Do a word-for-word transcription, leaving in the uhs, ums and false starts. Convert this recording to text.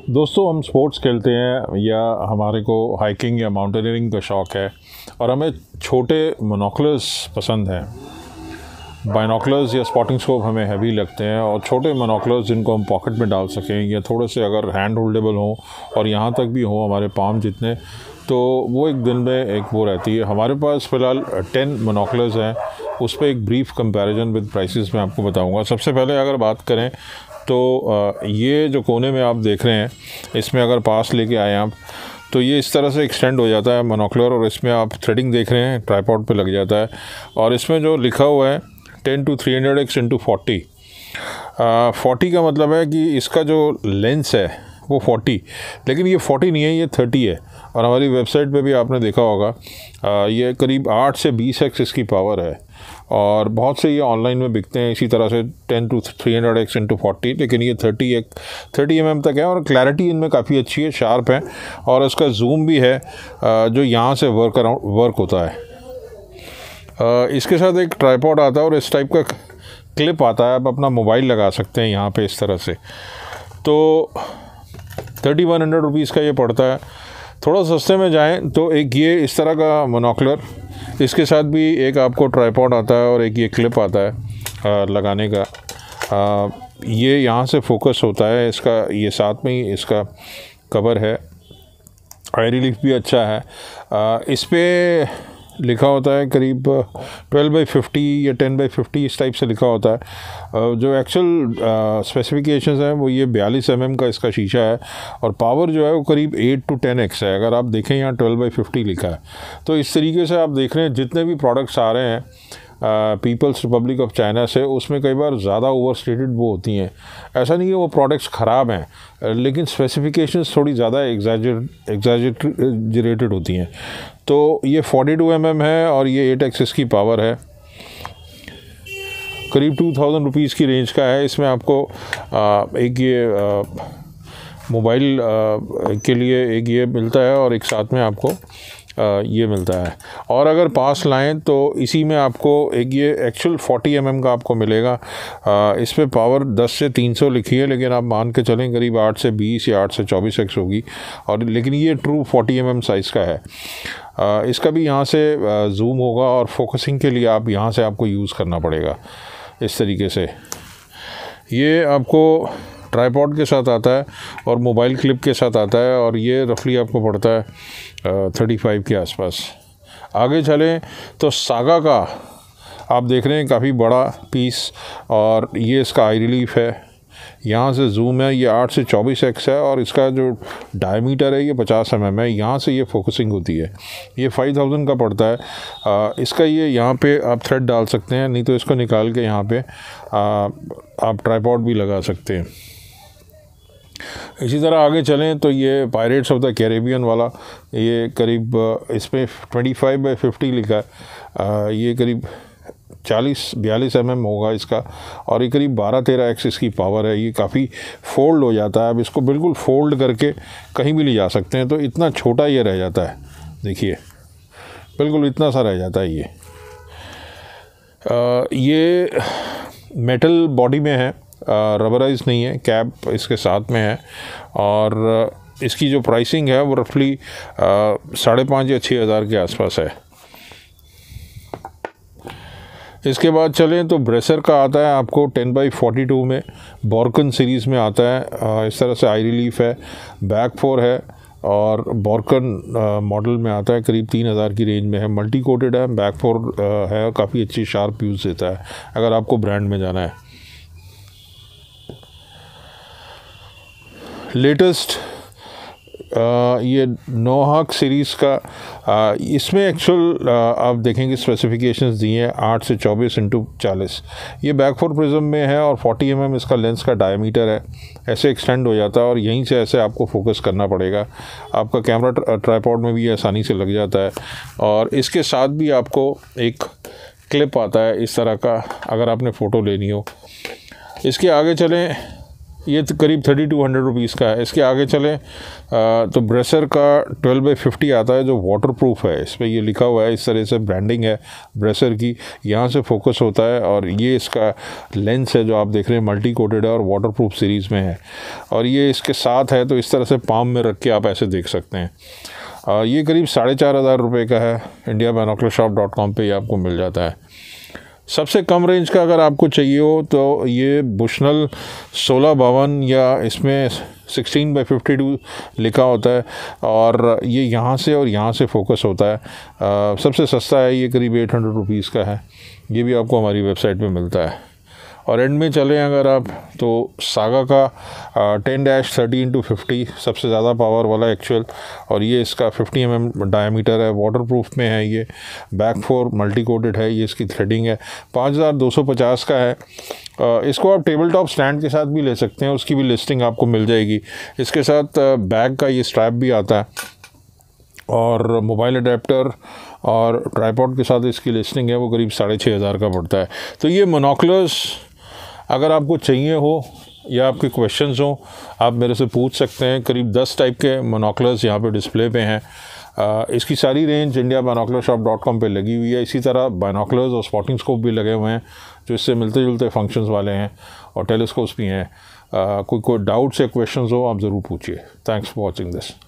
दोस्तों, हम स्पोर्ट्स खेलते हैं या हमारे को हाइकिंग या माउंटेनियरिंग का शौक़ है और हमें छोटे मोनोकुलर्स पसंद हैं। बाइनोकुलर्स या स्पॉटिंग स्कोप हमें हैवी लगते हैं और छोटे मोनोकुलर्स जिनको हम पॉकेट में डाल सकें या थोड़े से अगर हैंड होल्डेबल हों और यहाँ तक भी हो हमारे पाम जितने, तो वो एक दिन में एक वो रहती है। हमारे पास फ़िलहाल टेन मोनोकुलर्स हैं। उस पर एक ब्रीफ कंपैरिजन विद प्राइसेस मैं आपको बताऊंगा। सबसे पहले अगर बात करें तो ये जो कोने में आप देख रहे हैं, इसमें अगर पास लेके आए आप तो ये इस तरह से एक्सटेंड हो जाता है मोनोकुलर, और इसमें आप थ्रेडिंग देख रहे हैं, ट्राइपॉड पे लग जाता है। और इसमें जो लिखा हुआ है ten two three hundred X into forty, forty का मतलब है कि इसका जो लेंस है वो फोर्टी, लेकिन ये फोर्टी नहीं है, ये थर्टी है। और हमारी वेबसाइट पे भी आपने देखा होगा आ, ये करीब आठ से बीस एक्स इसकी पावर है। और बहुत से ये ऑनलाइन में बिकते हैं इसी तरह से ten two three hundred X into forty, लेकिन ये थर्टी एक थर्टी एम एम तक है। और क्लैरिटी इनमें काफ़ी अच्छी है, शार्प है, और इसका जूम भी है आ, जो यहाँ से वर्क अराउंड वर्क होता है। आ, इसके साथ एक ट्राइपॉड आता है और इस टाइप का क्लिप आता है, आप अपना मोबाइल लगा सकते हैं यहाँ पे इस तरह से। तो थर्टी वन हंड्रेड रुपीज़ का ये पड़ता है। थोड़ा सस्ते में जाएं तो एक ये इस तरह का मोनोकुलर, इसके साथ भी एक आपको ट्राइपॉड आता है और एक ये क्लिप आता है आ, लगाने का। आ, ये यहाँ से फोकस होता है, इसका ये साथ में ही इसका कवर है। आई रिलीफ भी अच्छा है। आ, इस पर लिखा होता है करीब ट्वेल्व बाई फिफ्टी या टेन बाई फिफ्टी इस टाइप से लिखा होता है। जो एक्चुअल स्पेसिफिकेशंस हैं वो ये बयालीस एम एम का इसका शीशा है, और पावर जो है वो करीब एट टू टेन एक्स है। अगर आप देखें यहाँ ट्वेल्व बाई फिफ्टी लिखा है। तो इस तरीके से आप देख रहे हैं जितने भी प्रोडक्ट्स आ रहे हैं पीपल्स रिपब्लिक ऑफ चाइना से, उसमें कई बार ज़्यादा ओवर स्टेटेड वो होती हैं। ऐसा नहीं कि वो प्रोडक्ट्स ख़राब हैं, लेकिन स्पेसिफिकेशंस थोड़ी ज़्यादा एग्जैजरेटेड होती हैं। तो ये फोर्टी टू एम एम है और ये एट एक्स की पावर है, करीब टू थाउजेंड रुपीज़ की रेंज का है। इसमें आपको आ, एक ये मोबाइल के लिए एक ये मिलता है और एक साथ में आपको आ, ये मिलता है। और अगर पास लाएं तो इसी में आपको एक ये एक्चुअल फोर्टी एम एम का आपको मिलेगा। आ, इस पर पावर दस से तीन सौ लिखी है, लेकिन आप मान के चलें करीब आठ से बीस या आठ से चौबीस एक्स होगी। और लेकिन ये true forty M M size का है। आ, इसका भी यहाँ से जूम होगा और फोकसिंग के लिए आप यहाँ से आपको यूज़ करना पड़ेगा इस तरीके से। ये आपको ट्राइपॉड के साथ आता है और मोबाइल क्लिप के साथ आता है, और ये रफली आपको पड़ता है थर्टी फाइव के आसपास। आगे चलें तो सागा का आप देख रहे हैं काफ़ी बड़ा पीस, और ये इसका आई रिलीफ है, यहाँ से जूम है, ये आठ से चौबीस एक्स है, और इसका जो डायमीटर है ये पचास एम एम है। यहाँ से ये फोकसिंग होती है। ये फाइव थाउजेंड का पड़ता है। आ, इसका ये यहाँ पे आप थ्रेड डाल सकते हैं, नहीं तो इसको निकाल के यहाँ पे आ, आप ट्राइपॉड भी लगा सकते हैं। इसी तरह आगे चलें तो ये पायरेट्स ऑफ द कैरेबियन वाला, ये करीब इसमें ट्वेंटी फाइव बाई फिफ्टी लिखा है। आ, ये करीब चालीस बयालीस एम एम होगा इसका, और ये करीब बारह तेरह एक्स इसकी पावर है। ये काफ़ी फोल्ड हो जाता है, अब इसको बिल्कुल फोल्ड करके कहीं भी ले जा सकते हैं। तो इतना छोटा ये रह जाता है, देखिए बिल्कुल इतना सा रह जाता है ये। आ, ये मेटल बॉडी में है, रबराइज नहीं है, कैप इसके साथ में है। और इसकी जो प्राइसिंग है वो रफली साढ़े पाँच या छः हज़ार के आसपास है। इसके बाद चलें तो ब्रेसर का आता है आपको टेन बाई फोर्टी टू में, बॉर्कन सीरीज़ में आता है। आ, इस तरह से आई रिलीफ है, बैक फोर है, और बॉर्कन मॉडल में आता है, करीब तीन हज़ार की रेंज में है। मल्टी कोटेड है, बैक फोर है, और काफ़ी अच्छी शार्प यूज़ देता है अगर आपको ब्रांड में जाना है। लेटेस्ट ये नोहाक सीरीज़ का, आ, इसमें एक्चुअल आप देखेंगे स्पेसिफिकेशंस दिए हैं आठ से चौबीस इंटू चालीस। ये बैक फोर प्रिज्म में है और फोर्टी एम एम इसका लेंस का डायमीटर है। ऐसे एक्सटेंड हो जाता है और यहीं से ऐसे आपको फोकस करना पड़ेगा। आपका कैमरा ट्राइपॉड में भी आसानी से लग जाता है। और इसके साथ भी आपको एक क्लिप आता है इस तरह का, अगर आपने फ़ोटो लेनी हो। इसके आगे चलें ये तो करीब थर्टी टू हंड्रेड रुपीज़ का है। इसके आगे चलें तो ब्रेसर का ट्वेल्व बाई फिफ्टी आता है जो वाटर प्रूफ है। इस पर ये लिखा हुआ है, इस तरह से ब्रांडिंग है ब्रेसर की, यहाँ से फोकस होता है और ये इसका लेंस है जो आप देख रहे हैं मल्टी कोटेड है और वाटर प्रूफ सीरीज़ में है और ये इसके साथ है तो इस तरह से पाम में रख के आप ऐसे देख सकते हैं। आ, ये करीब साढ़े चार हज़ार रुपये का है। India binocular shop dot com पर ये आपको मिल जाता है। सबसे कम रेंज का अगर आपको चाहिए हो तो ये बुशनल सोलह बावन या इसमें सिक्सटीन बाई फिफ्टी टू लिखा होता है और ये यहाँ से और यहाँ से फोकस होता है। आ, सबसे सस्ता है, ये करीब एट हंड्रेड रुपीज़ का है। ये भी आपको हमारी वेबसाइट पे मिलता है। और एंड में चलें अगर आप तो सागा का ten dash thirty into fifty सबसे ज़्यादा पावर वाला एक्चुअल और ये इसका फिफ्टी एम एम डायमीटर है, वाटर प्रूफ में है, ये बैक फोर मल्टी कोटेड है, ये इसकी थ्रेडिंग है, पाँच हज़ार दो सौ पचास का है। आ, इसको आप टेबल टॉप स्टैंड के साथ भी ले सकते हैं, उसकी भी लिस्टिंग आपको मिल जाएगी। इसके साथ बैग का ये स्ट्रैप भी आता है और मोबाइल अडेप्टर और ट्राईपॉड के साथ इसकी लिस्टिंग है, वो करीब साढ़े छः हज़ार का पड़ता है। तो ये मोनोकुलर्स अगर आपको चाहिए हो या आपके क्वेश्चंस हो आप मेरे से पूछ सकते हैं। करीब दस टाइप के मोनोकुलर्स यहाँ पे डिस्प्ले पे हैं। आ, इसकी सारी range India binocular shop dot com पर लगी हुई है। इसी तरह बाइनोकुलर्स और स्पॉटिंग स्कोप भी लगे हुए हैं जो इससे मिलते जुलते फंक्शंस वाले हैं और टेलीस्कोप्स भी हैं। आ, कोई कोई डाउट्स या क्वेश्चंस हो आप ज़रूर पूछिए। Thanks for watching this.